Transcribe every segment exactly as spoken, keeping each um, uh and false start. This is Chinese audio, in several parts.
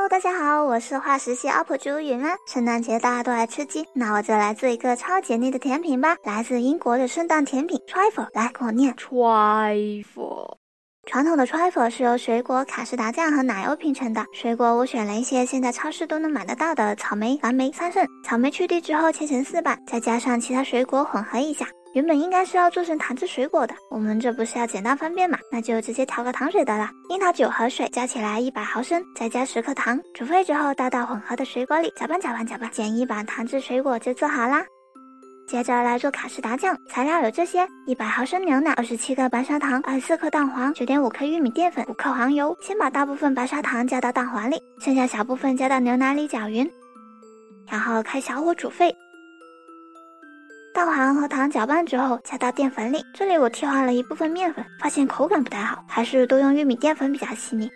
大家好，我是化石系 U P 主云安。圣诞节大家都爱吃鸡，那我就来做一个超解腻的甜品吧。来自英国的圣诞甜品 trifle， 来跟我念 trifle。 传统的 trifle 是由水果、卡士达酱和奶油拼成的。水果我选了一些现在超市都能买得到的草莓、蓝莓、桑葚。草莓去蒂之后切成四瓣，再加上其他水果混合一下。原本应该是要做成糖制水果的，我们这不是要简单方便嘛，那就直接调个糖水得了。樱桃酒和水加起来一百毫升，再加十克糖，煮沸之后倒到混合的水果里，搅拌搅拌搅拌，煎一把糖制水果就做好啦。接着来做卡士达酱，材料有这些：一百毫升牛奶、二十七克白砂糖、二十四克蛋黄、九点五克玉米淀粉、五克黄油。先把大部分白砂糖加到蛋黄里，剩下小部分加到牛奶里搅匀，然后开小火煮沸。蛋黄和糖搅拌之后加到淀粉里，这里我替换了一部分面粉，发现口感不太好，还是多用玉米淀粉比较细腻。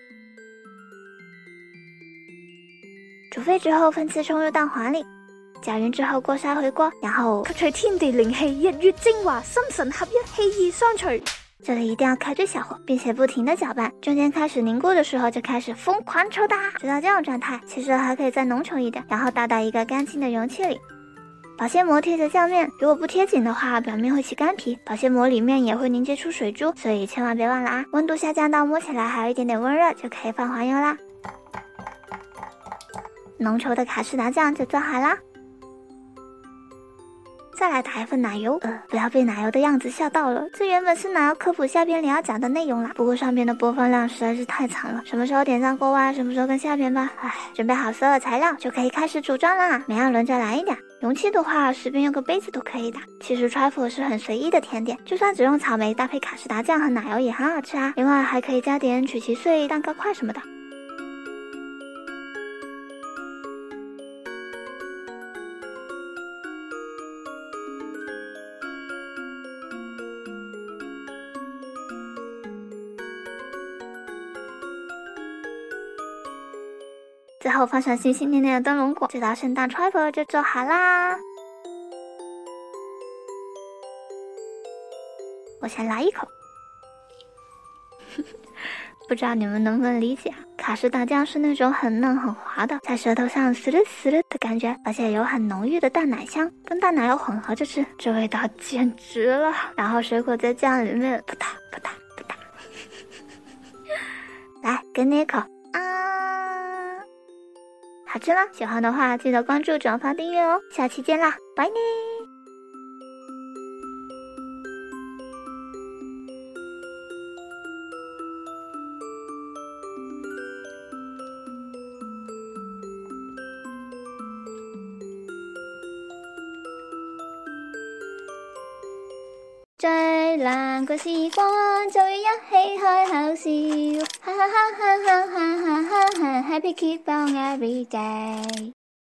煮沸之后分次冲入蛋黄里，搅匀之后锅烧回锅，然后吸取天地靈氣，日月精華，心神合一，氣意相隨。 这里一定要开最小火，并且不停的搅拌，中间开始凝固的时候就开始疯狂抽打，直到这种状态，其实还可以再浓稠一点，然后倒到一个干净的容器里。保鲜膜贴着酱面，如果不贴紧的话，表面会起干皮，保鲜膜里面也会凝结出水珠，所以千万别忘了啊！温度下降到摸起来还有一点点温热，就可以放黄油啦。浓稠的卡士达酱就做好啦。再来打一份奶油，呃，不要被奶油的样子吓到了，这原本是奶油科普下篇里要讲的内容啦，不过上边的播放量实在是太长了，什么时候点赞过万，什么时候跟下篇吧。唉，准备好所有材料就可以开始组装啦，每样轮着来一点。容器的话，随便用个杯子都可以的。其实 trifle 是很随意的甜点，就算只用草莓搭配卡士达酱和奶油也很好吃啊。另外还可以加点曲奇碎、蛋糕块什么的。最后放上心心念念的灯笼果，这道圣诞 trifle 就做好啦。我先来一口，不知道你们能不能理解啊？卡士达酱是那种很嫩很滑的，在舌头上撕了撕了的感觉，而且有很浓郁的淡奶香，跟淡奶油混合着吃，这味道简直了。然后水果在酱里面扑嗒扑嗒扑嗒，来给你一口啊！好吃吗？喜欢的话记得关注、转发、订阅哦！下期见啦，拜呢！最難過時光，就要一起開口笑，哈哈哈哈哈哈哈哈 Happy keep on every day。